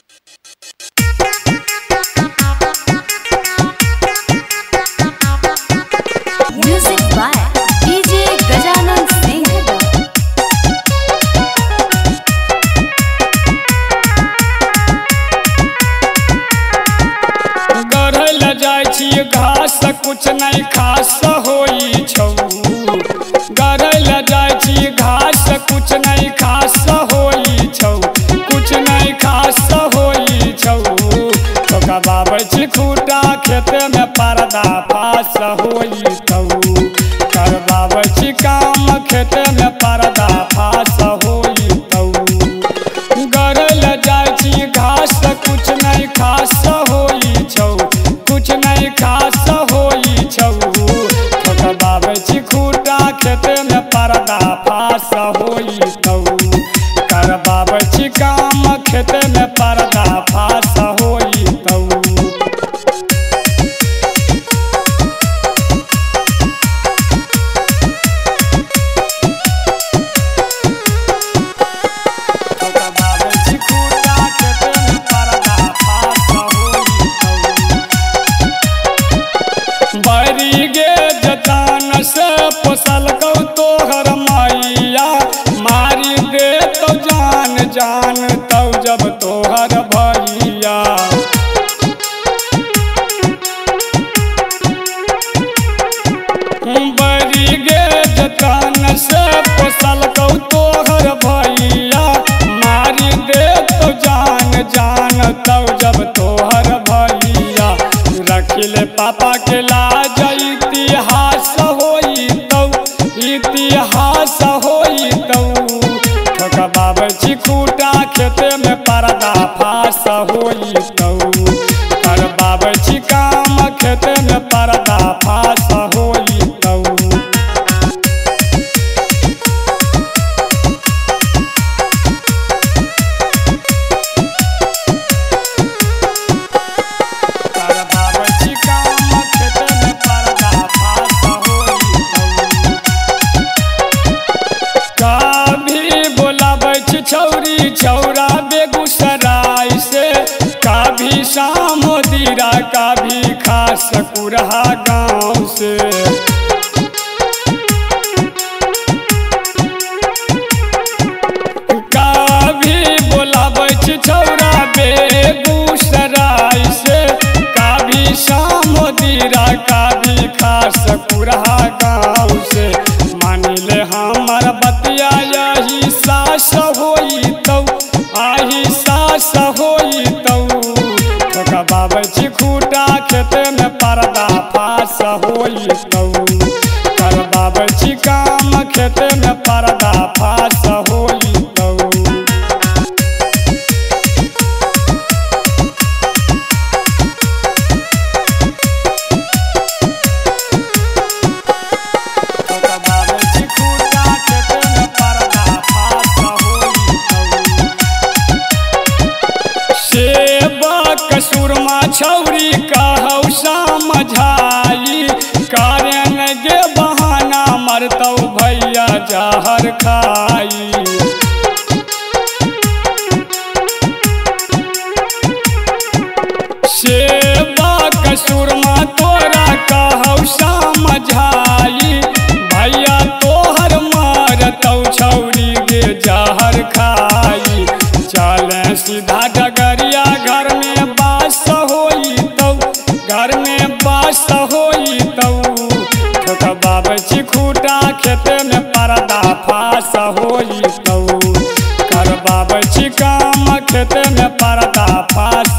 Music by DJ Gajanan Singh. गढ़े ल जाय छी घास कुछ नहीं खास होई छौ। गढ़े ल जाय छी घास कुछ नहीं खास होई छौ। कुछ नहीं खास होई छौ। तो कबाबै छी खूटा खेते में पर्दा फास होई छौ। करबाबै छी काम खेते में पर्दा फास होई छौ। गढ़े ल जाय छी घास कुछ नहीं खास होई छौ। कुछ नहीं खास होई छौ। ठोकबाबै छी खूटा खेते में पर्दा फास होई छौ। करबाबै छी काम खेते में पर्दा फास होई छौ। बरी गे जतान से पोसलकौ तोहर मैया। मारी दे तो जान जान तौ जब तोहर भैया। बरी गे जतान से पोसलकौ तोहर भैया। मारी दे तो जान जान तौ जब तोहर भैया। रखिले पापा के लाज इतिहास होई तौ। इतिहास होई तौ। ठोकबाबै छी खूटा खेते में पर्दा फास होई तौ। करबाबै छी काम खेते में पर्दा फास होई तौ। छौरी छौरा बेगूसराय से कभी सामोदीरा कभी खास कुरहा गाँव से। कभी बोलाबै छी छौरा बेगूसराय से कभी सामोदीरा कभी खास कुरहा गाँव से। मानिले हमर बतिया यही सास होई तौ। आही सास होई तौ। ठोकबाबै छी खूटा खेते में पर्दा फास होई तौ। करबाबै छी काम खेते में पर्दा फास होई तौ। सुरमा छौरी कहौ समझाई। कारण गे बहाना मरतौ भैया जहर खाई। सेवक सुरमा तोरा कहौ समझाई। भैया तोहर मरतौ छौरी गे जहर खाई। चले सीधा डगरिया घर में बास होई तौ। घर में बास होई तौ। ठोकबाबै छी खूटा खेते में पर्दा फास होई तौ। करबाबै छी काम खेते में पर्दा फास